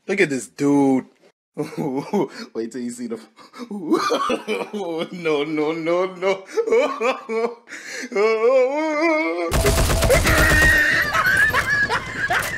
Look at this dude. Wait till you see the. No, no, no, no.